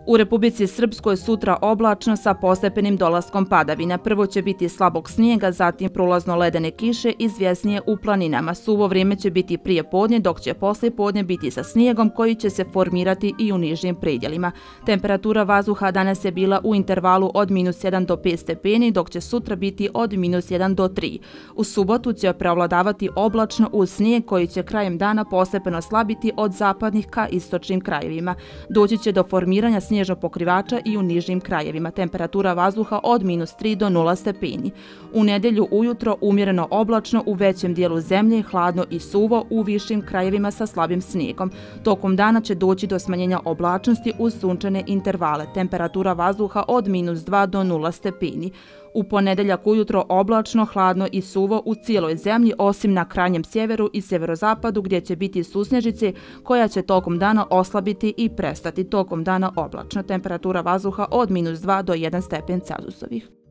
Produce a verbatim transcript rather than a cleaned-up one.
U Republici Srpskoj sutra oblačno sa postepenim dolaskom padavina. Prvo će biti slabog snijega, zatim prolazno ledene kiše, izvjesnije u planinama. Suvo vrijeme će biti prije podne, dok će poslije podne biti sa snijegom koji će se formirati i u nižim predjelima. Temperatura vazduha danas je bila u intervalu od minus jedan do pet stepeni, dok će sutra biti od minus jedan do tri. U subotu će preovladavati oblačno uz snijeg koji će krajem dana postepeno slabiti od zapadnih ka istočnim krajevima. Doći će do formiranja snježnog pokrivača i u nižim krajevima. Temperatura vazduha od minus tri do nula stepeni. U nedjelju ujutro umjereno oblačno u većem dijelu zemlje, hladno i suvo u višim krajevima sa slabim snijegom. Tokom dana će doći do smanjenja oblačnosti uz sunčane intervale. Temperatura vazduha od minus dva do nula stepeni. U ponedeljak ujutro oblačno, hladno i suvo u cijeloj zemlji, osim na krajnjem sjeveru i sjeverozapadu gdje će biti susnježice koja će tokom dana oslabiti i prestati. Tokom dana oblačno. Temperatura vazduha od minus dva do jedan stepen Celzijusovih.